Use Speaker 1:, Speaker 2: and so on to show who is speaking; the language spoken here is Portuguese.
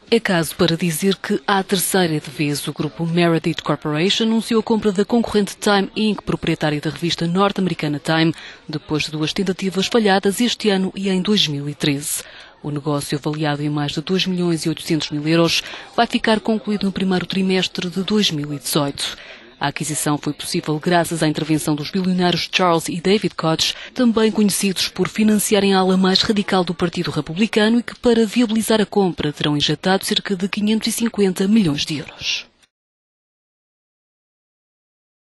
Speaker 1: É caso para dizer que, à terceira vez, o grupo Meredith Corporation anunciou a compra da concorrente Time Inc., proprietária da revista norte-americana Time, depois de 2 tentativas falhadas este ano e em 2013. O negócio, avaliado em mais de 2.800.000 euros, vai ficar concluído no primeiro trimestre de 2018. A aquisição foi possível graças à intervenção dos bilionários Charles e David Koch, também conhecidos por financiarem a ala mais radical do Partido Republicano e que, para viabilizar a compra, terão injetado cerca de 550 milhões de euros.